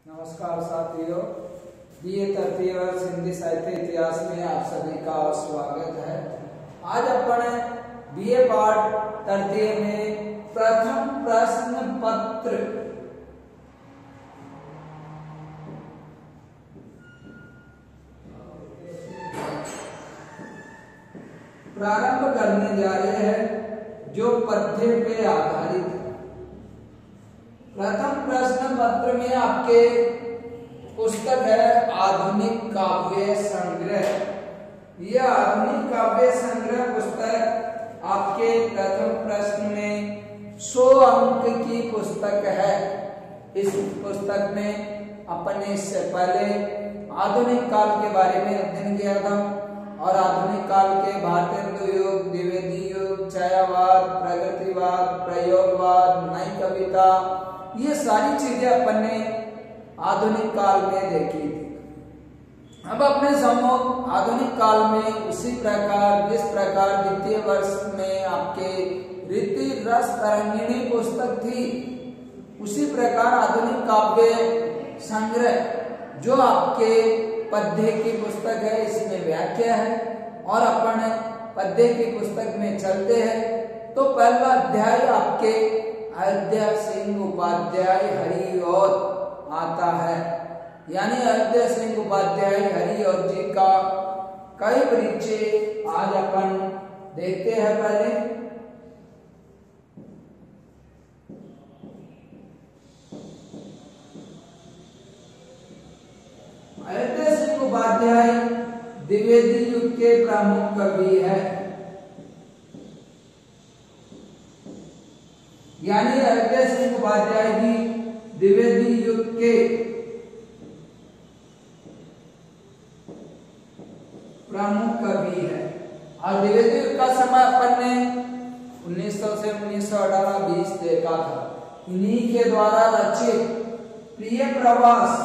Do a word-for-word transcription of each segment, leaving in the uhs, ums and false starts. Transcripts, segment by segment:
नमस्कार साथियों, बीए तृतीय वर्ष हिंदी साहित्य इतिहास में आप सभी का स्वागत है। आज अपन बीए पाठ तृतीय में प्रथम प्रश्न पत्र प्रारंभ करने जा रहे हैं, जो पद्य पे आधारित है। प्रथम प्रश्न पत्र में आपके पुस्तक है आधुनिक काव्य संग्रह। यह आधुनिक काव्य संग्रह पुस्तक आपके प्रथम प्रश्न में सौ अंक की पुस्तक है। इस पुस्तक में अपन ने इससे पहले आधुनिक काल के बारे में अध्ययन किया था और आधुनिक काल के भारतेंदु युग, द्विवेदी युग, छायावाद, प्रगतिवाद, प्रयोगवाद, नई कविता, ये सारी चीजें अपन ने आधुनिक काल में देखी थी। अब अपने सम्मुख आधुनिक काल में उसी प्रकार जिस प्रकार द्वितीय वर्ष में आपके रीति रस तरंगिणी पुस्तक थी, उसी प्रकार आधुनिक काव्य संग्रह जो आपके पद्य की पुस्तक है, इसमें व्याख्या है और अपन पद्य की पुस्तक में चलते हैं। तो पहला अध्याय आपके अयोध्या सिंह उपाध्याय हरि और आता है, यानी अयोध्या सिंह उपाध्याय हरि और जी का कई परिचय आज अपन देखते हैं। पहले अयोध्या सिंह उपाध्याय द्विवेदी युग के प्रमुख कवि है, यानी अयोध्या सिंह उपाध्याय जी द्विवेदी युग के प्रमुख कवि है। और द्विवेदी युग का समय अपन ने उन्नीस सौ से उन्नीस सौ अठारह बीस देखा था। इन्हीं के द्वारा रचित प्रिय प्रवास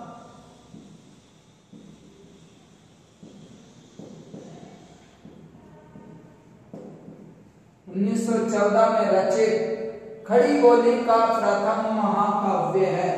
उन्नीस सौ चौदह में रचित खड़ी बोली का प्रथम महाकाव्य है।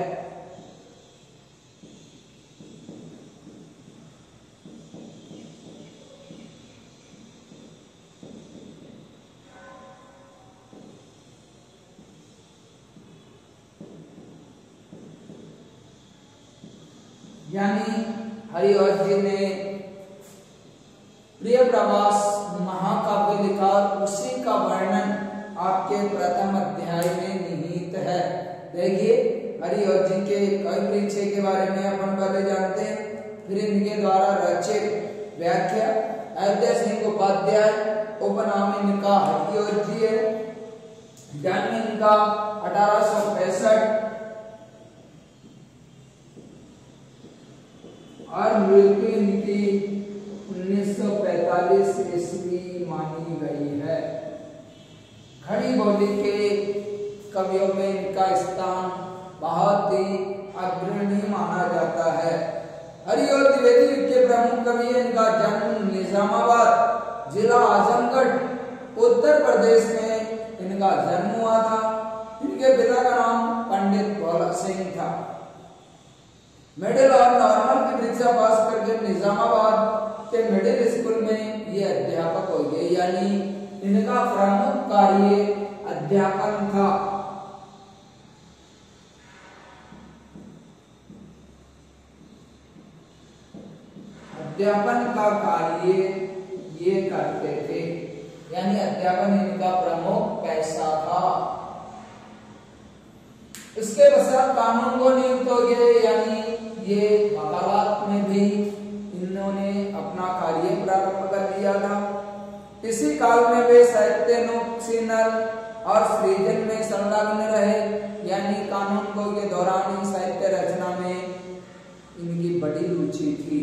यानी हरिहर जी ने प्रिय प्रवास महाकाव्य लिखा और उसी का वर्णन आपके प्रथम अध्याय में निहित है। देखिए, हरिहर जी के कई परिचय के बारे में अपन पहले जानते हैं, फिर इनके द्वारा रचित व्याख्या। अयोध्या सिंह उपाध्याय उपनाम इनका हरिहर जी है। जन्म इनका अठारह सौ पैंसठ और मृत्यु इनकी उन्नीस सौ पैंतालीस ईस्वी मानी गई है। खड़ी बोली के कवियों में इनका स्थान बहुत ही अग्रणी माना जाता है। हरिहर द्विवेदी युग के प्रमुख कवि है। इनका जन्म निजामाबाद जिला आजमगढ़ उत्तर प्रदेश में इनका जन्म हुआ था। इनके पिता का नाम पंडित भोला सिंह था। मिडिल और नॉर्मल की परीक्षा पास करके निजामाबाद के मिडिल स्कूल में ये अध्यापक हो गए, यानी इनका प्रमुख कार्य अध्यापन था। अध्यापन का कार्य ये करते थे, यानी अध्यापन इनका प्रमुख पैसा था। इसके पश्चात कानून को नियुक्त हो गए, यानी ये वकालत में भी इन्होंने अपना कार्य प्रारंभ कर दिया था। इसी काल में वे साहित्य नुक्सिनल और सृजन में संलग्न रहे, यानी कानून को के दौरान ही साहित्य रचना में इनकी बड़ी रुचि थी।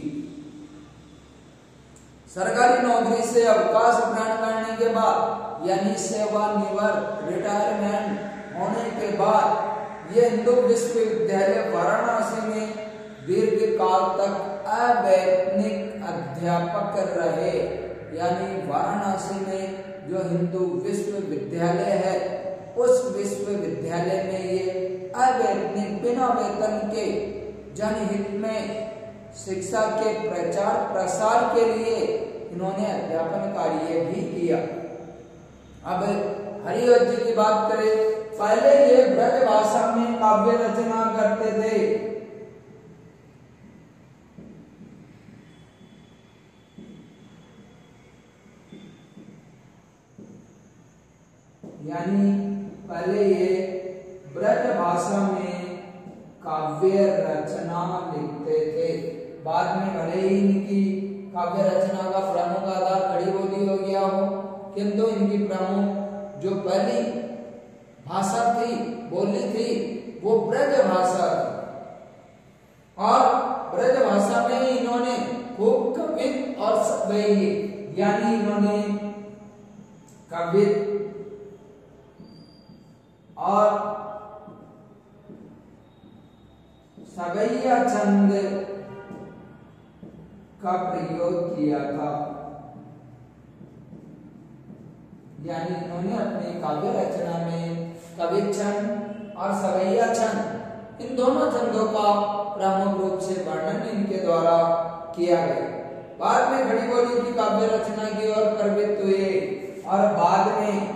सरकारी नौकरी से अवकाश ग्रहण करने के बाद, यानी सेवानिवृत्त रिटायरमेंट होने के बाद, ये हिंदू विश्वविद्यालय वाराणसी में दीर्घ काल तक अवैतनिक अध्यापक रहे, यानी वाराणसी में जो हिंदू विश्वविद्यालय है उस विश्वविद्यालय में ये अवैतनिक बिना वेतन के जनहित में शिक्षा के प्रचार प्रसार के लिए इन्होंने अध्यापन कार्य भी किया। अब हरिवंश जी की बात करें, पहले ये ब्रज भाषा में काव्य रचना करते थे। यानी पहले ये ब्रज भाषा में काव्य रचना लिखते थे। बाद में भले ही इनकी काव्य रचना का प्रमुख आधार खड़ी बोली हो गया हो, किंतु इनकी प्रमुख जो पहली भाषा थी, बोली थी, वो ब्रज भाषा थी। और ब्रज भाषा में ही इन्होंने खूब कवित और सवैये, यानी इन्होंने कवित और सवैया छंद का प्रयोग किया था। यानी इन्होंने अपनी काव्य रचना में कवि छंद और सवैया छंद, इन दोनों छंदों का प्रमुख रूप से वर्णन इनके द्वारा किया गया। बाद में खड़ी बोली की काव्य रचना की ओर प्रवृत्त हुए और बाद में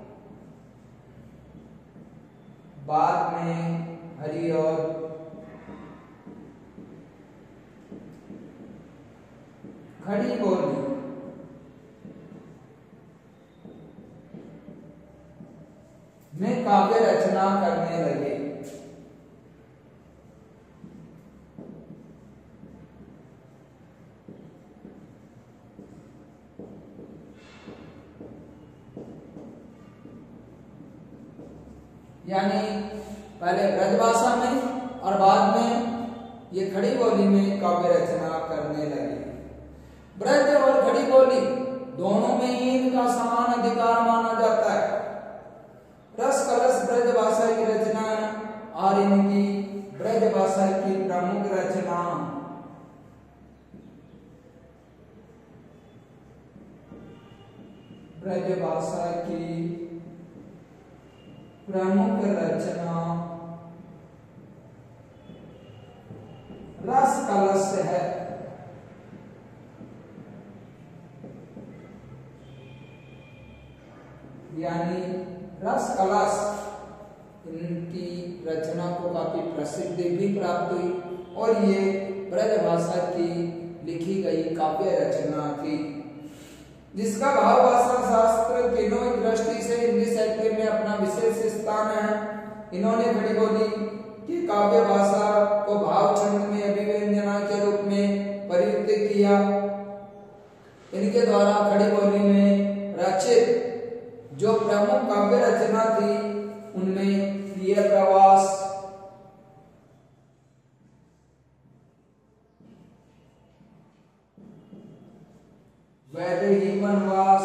बाद में हरि और खड़ी बोली में काव्य रचना करने लगे। यानी पहले ब्रजभाषा में और बाद में ये खड़ी बोली में काव्य रचना करने लगे। ब्रज और खड़ी बोली दोनों में ही इनका समान अधिकार माना जाता है। रस कलश ब्रज भाषा की रचना और इनकी ब्रज भाषा की प्रमुख रचना ब्रज भाषा की प्रमुख रचना रस कलश है। यानी रस कलश इनकी रचना को काफी प्रसिद्धि भी प्राप्त हुई और ये ब्रज भाषा की लिखी गई काव्य रचना थी, जिसका भाव भाषा शास्त्र तीनों दृष्टि से हिंदी साहित्य में अपना विशेष स्थान है। इन्होंने खड़ी बोली कि काव्य भाषा को भाव छंद में अभिव्यंजना के रूप में प्रयुक्त किया। इनके द्वारा खड़ी बोली में रचित जो प्रमुख काव्य रचना थी उनमें प्रिय प्रवास, वैदेही वनवास,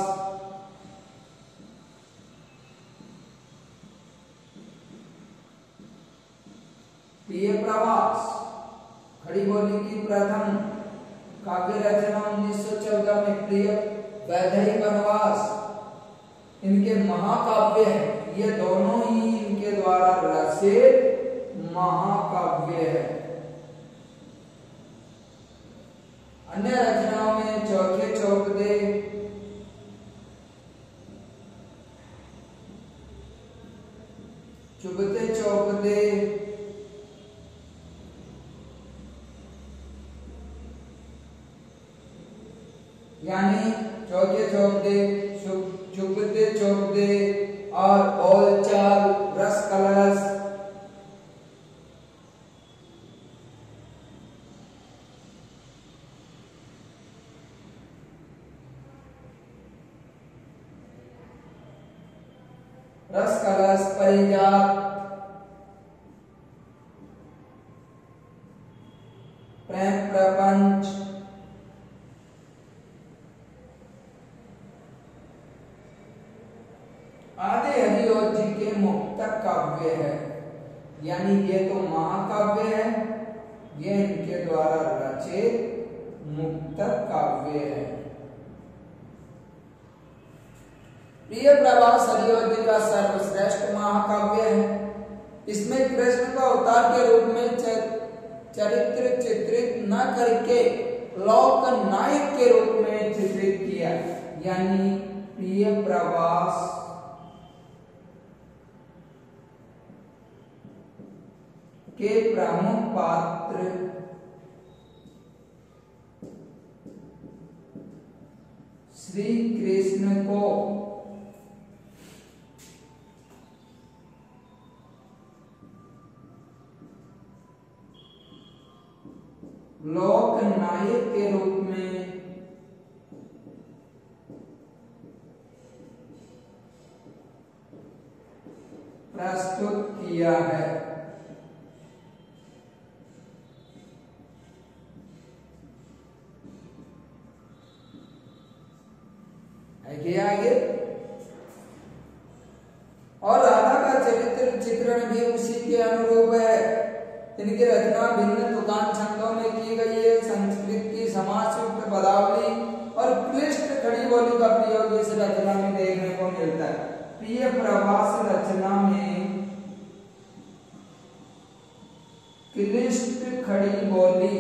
प्रिय प्रवास खड़ी बोली की प्रथम काव्य रचना उन्नीस सौ चौदह में प्रिय वैदेही वनवास इनके महाकाव्य है। ये दोनों ही इनके द्वारा रचित महाकाव्य है। अन्य रचनाओं में चौके चौपदे, चुभते चौपदे, यानी चौके चौपदे, चुभते चौपदे और बोलचाल, रस कलश, रस कलश, परिजात, प्रेम प्रपंच, आदि हरिवंश जी के मुक्तक काव्य है। यानी ये तो महाकाव्य है, ये इनके द्वारा रचित मुक्तक काव्य है। प्रिय प्रवास हरिवंश जी का सर्वश्रेष्ठ महाकाव्य है। इसमें कृष्ण का अवतार के रूप में चरित्र चित्रित न करके लोक नायक के रूप में चित्रित किया, यानी प्रिय प्रवास के प्रमुख पात्र श्री कृष्ण को लोक नायक के रूप में प्रस्तुत किया है। आगे और राधा का चरित्र चित्रण भी उसी के अनुरूप है। इनकी रचना भिन्न तुकान छंदों में की गई है। संस्कृत की समासयुक्त पदावली और क्लिष्ट खड़ी बोली का प्रयोग इस रचना में देखने को मिलता है। प्रिय प्रवास रचना में क्लिष्ट खड़ी बोली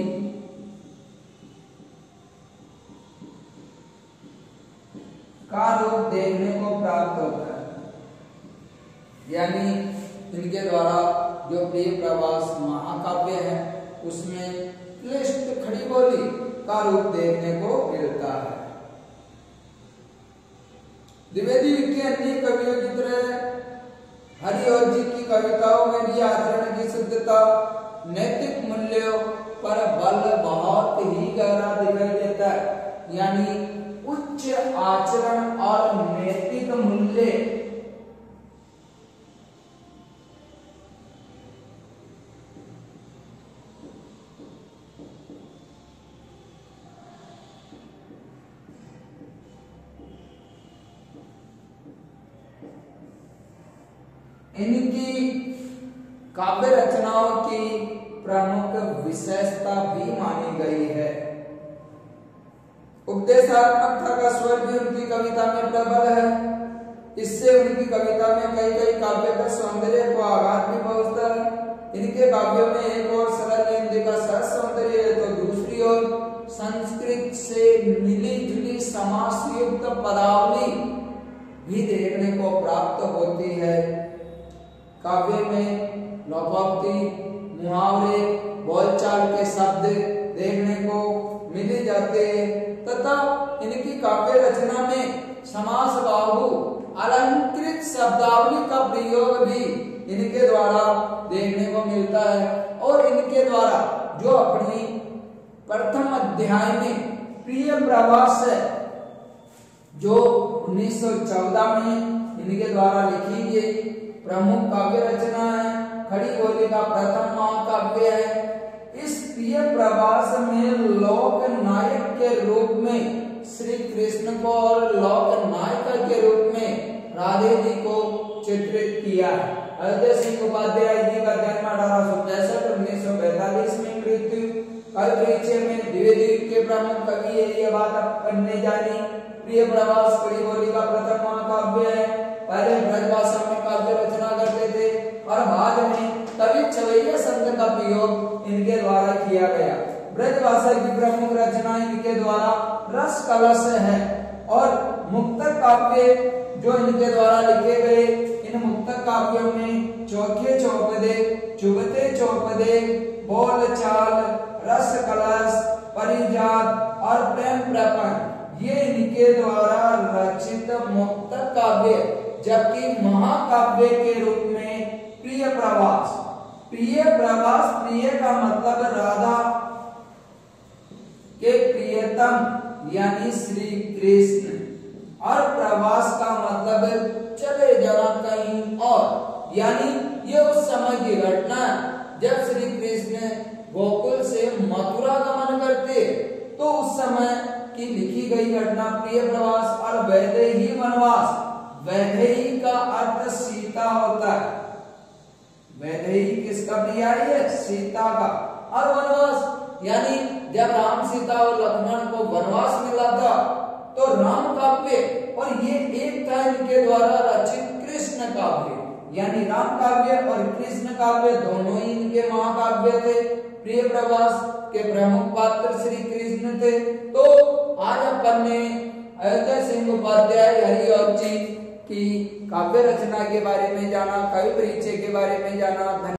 का रूप देखने को प्राप्त होता है, यानी इनके द्वारा जो प्रिय प्रवास महाकाव्य है उसमें क्लिष्ट खड़ी बोली का रूप देखने को मिलता है। द्विवेदी के अन्य कवियों की तरह हरिऔध जी की कविताओं में भी आचरण की शुद्धता, नैतिक मूल्यों पर बल बहुत ही गहरा दिखाई देता है, यानी उच्च आचरण और नैतिक मूल्य इनकी काव्य रचनाओं की प्रमुख विशेषता भी मानी गई है। उपदेशात्मकता का स्वर भी उनकी कविता में प्रबल है। इससे उनकी कविता में कई कई काव्य पर सौंदर्य को आघात भी पहुंचता है। इनके काव्यों में एक और सरल हिंदी का सरस सौंदर्य है तो दूसरी ओर संस्कृत से मिली जुली समासयुक्त पदावली भी देखने को प्राप्त होती है। काव्य में लोकोक्ति, मुहावरे, बोलचाल के शब्द देखने को मिले जाते हैं तथा इनकी काव्य रचना में समास बाहु अलंकृत शब्दावली का प्रयोग भी इनके द्वारा देखने को मिलता है। और इनके द्वारा जो अपनी प्रथम अध्याय में प्रिय प्रवास है जो उन्नीस सौ चौदह में इनके द्वारा लिखी गई प्रमुख काव्य रचना है, खड़ी बोली का प्रथम महाकाव्य है। इस प्रिय प्रवास में लोक नायक के रूप में श्री कृष्ण को और लोक नायिका के रूप में राधे जी को चित्रित किया है। अयोध्या सिंह उपाध्याय जी का जन्म अठारह सौ पैंसठ उन्नीस सौ पैंतालीस में मृत्यु। कल परिचय में द्विवेदी के प्रमुख कवि है, ये बात आप पढ़ने जानी। प्रिय प्रवास खड़ी बोली का प्रथम महाकाव्य है। पहले ब्रजभाषा में काव्य रचना करते थे और बाद में कवि चवैया शब्द का प्रयोग इनके द्वारा किया गया। ब्रजभाषा की प्रमुख रचना इनके द्वारा रस कलश है और मुक्तक काव्य जो इनके द्वारा लिखे गए, इन मुक्तक काव्यों में चौखे चौपदे, चुभते चौपदे, बोल चाल, रस कलश, परिजात और प्रेम प्रपंच ये इनके द्वारा रचित मुक्तक काव्य, जबकि महाकाव्य के रूप में प्रिय प्रवास। प्रिय प्रवास, प्रिय का मतलब राधा के प्रियतम यानी श्री कृष्ण और प्रवास का मतलब चले जाना कहीं और, यानी ये उस समय की घटना जब श्री कृष्ण गोकुल से मथुरा गमन करते तो उस समय की लिखी गई घटना प्रिय प्रवास। और वैदेही वनवास, वैदेही का अर्थ सीता होता है। वैदेही किसका प्रिया है? सीता का। और वनवास यानी जब राम सीता और लक्ष्मण को वनवास मिला था तो राम काव्य और ये एक था इनके द्वारा रचित कृष्ण काव्य। यानी राम काव्य और कृष्ण काव्य दोनों ही इनके महाकाव्य थे। प्रिय प्रवास के प्रमुख पात्र श्री कृष्ण थे। तो आज अपन ने अयोध्या सिंह उपाध्याय हरिऔध जी की काव्य रचना के बारे में जाना, कवि परिचय के बारे में जाना।